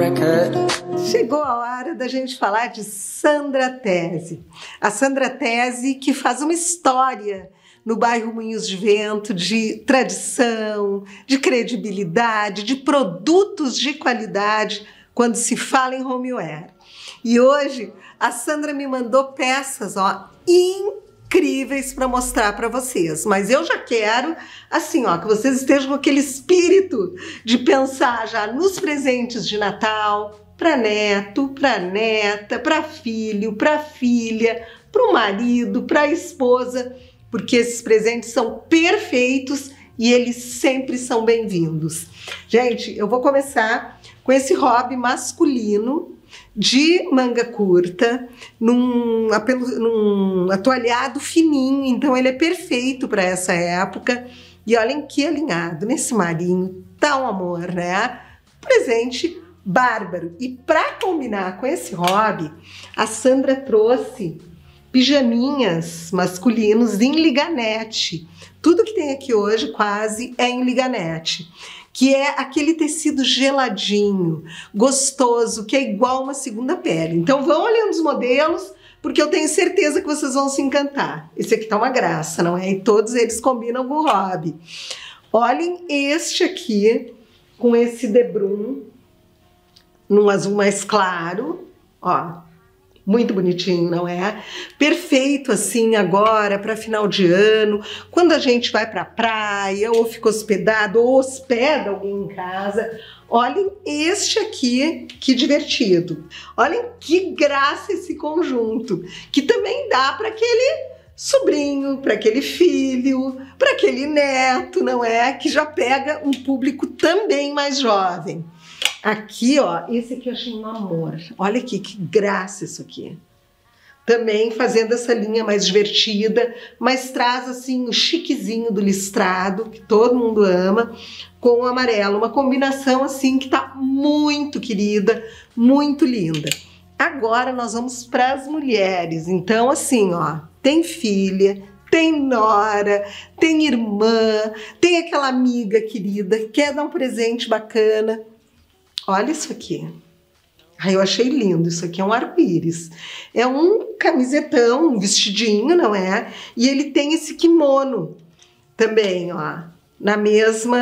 record. Chegou a hora da gente falar de Sandra Tese. A Sandra Tese que faz uma história no bairro Moinhos de Vento de tradição, de credibilidade, de produtos de qualidade quando se fala em homeware. E hoje a Sandra me mandou peças, incríveis para mostrar para vocês, mas eu já quero assim, que vocês estejam com aquele espírito de pensar já nos presentes de Natal, para neto, para neta, para filho, para filha, para o marido, para a esposa, porque esses presentes são perfeitos e eles sempre são bem-vindos. Gente, eu vou começar com esse hobby masculino de manga curta, num atoalhado fininho, então ele é perfeito para essa época. E olhem que alinhado, nesse marinho, tá um amor, né? Presente bárbaro. E para combinar com esse hobby, a Sandra trouxe pijaminhas masculinos em liganete. Tudo que tem aqui hoje quase é em liganete, que é aquele tecido geladinho, gostoso, que é igual uma segunda pele. Então vão olhando os modelos, porque eu tenho certeza que vocês vão se encantar. Esse aqui tá uma graça, não é? E todos eles combinam com o hobby. Olhem este aqui, com esse debrum, num azul mais claro, muito bonitinho, não é? Perfeito assim agora para final de ano, quando a gente vai para a praia ou fica hospedado ou hospeda alguém em casa. Olhem este aqui, que divertido. Olhem que graça esse conjunto, que também dá para aquele sobrinho, para aquele filho, para aquele neto, não é? Que já pega um público também mais jovem. Aqui, esse aqui eu achei um amor. Olha aqui, que graça isso aqui. Também fazendo essa linha mais divertida, mas traz assim o chiquezinho do listrado, que todo mundo ama, com o amarelo. Uma combinação assim que tá muito querida, muito linda. Agora nós vamos para as mulheres. Então assim, tem filha, tem nora, tem irmã, tem aquela amiga querida, quer dar um presente bacana. Olha isso aqui. Eu achei lindo. Isso aqui é um arco-íris. É um camisetão, um vestidinho, não é? E ele tem esse kimono também, na mesma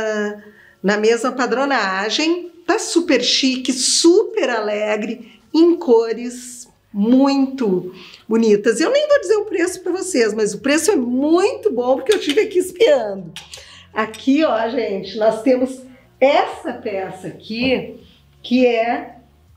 padronagem. Tá super chique, super alegre, em cores muito bonitas. Eu nem vou dizer o preço para vocês, mas o preço é muito bom, porque eu estive aqui espiando. Aqui, gente, nós temos essa peça aqui, que é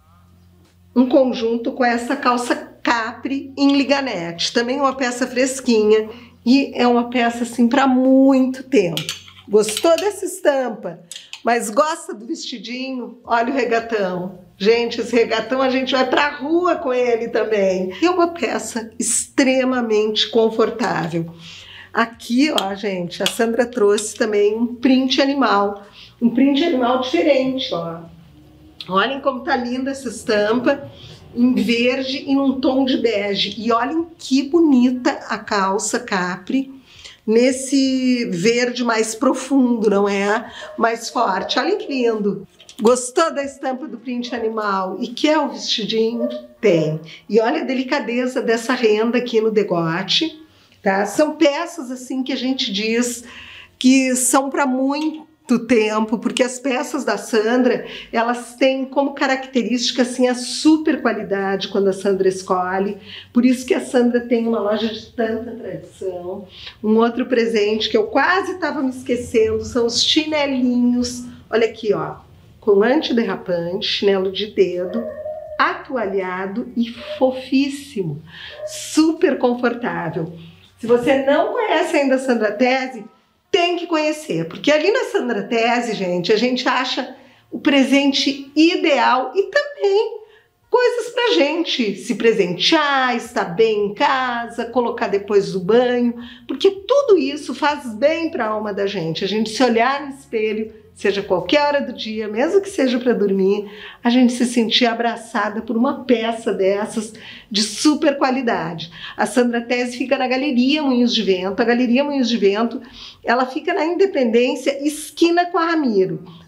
um conjunto com essa calça capri em liganete. Também é uma peça fresquinha e é uma peça assim para muito tempo. Gostou dessa estampa? Mas gosta do vestidinho? Olha o regatão. Gente, esse regatão a gente vai pra rua com ele também. E é uma peça extremamente confortável. Aqui, gente, a Sandra trouxe também um print animal. Um print animal diferente, Olhem como tá linda essa estampa, em verde e num tom de bege. E olhem que bonita a calça capri, nesse verde mais profundo, não é? Mais forte. Olhem que lindo. Gostou da estampa do print animal? E quer o vestidinho? Tem. E olha a delicadeza dessa renda aqui no degote, tá? São peças assim que a gente diz que são para muito tempo, porque as peças da Sandra, elas têm como característica assim a super qualidade quando a Sandra escolhe. Por isso que a Sandra tem uma loja de tanta tradição. Um outro presente que eu quase estava me esquecendo são os chinelinhos. Olha aqui, com antiderrapante, chinelo de dedo, atoalhado e fofíssimo, super confortável. Se você não conhece ainda a Sandra Tese, tem que conhecer, porque ali na Sandra Tese, gente, a gente acha o presente ideal e também coisas pra gente se presentear, estar bem em casa, colocar depois do banho, porque tudo isso faz bem para a alma da gente. A gente se olhar no espelho, seja qualquer hora do dia, mesmo que seja para dormir, a gente se sentir abraçada por uma peça dessas de super qualidade. A Sandra Tese fica na Galeria Moinhos de Vento. A Galeria Moinhos de Vento, ela fica na Independência, esquina com a Ramiro.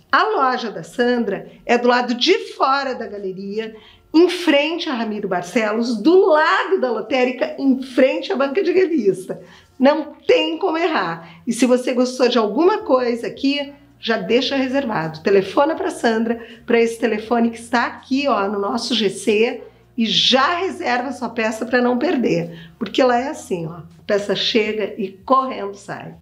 A loja da Sandra é do lado de fora da galeria, em frente a Ramiro Barcelos, do lado da lotérica, em frente à banca de revista. Não tem como errar. E se você gostou de alguma coisa aqui, já deixa reservado. Telefona para a Sandra, para esse telefone que está aqui, ó, no nosso GC, e já reserva sua peça para não perder. Porque ela é assim, ó, a peça chega e correndo sai.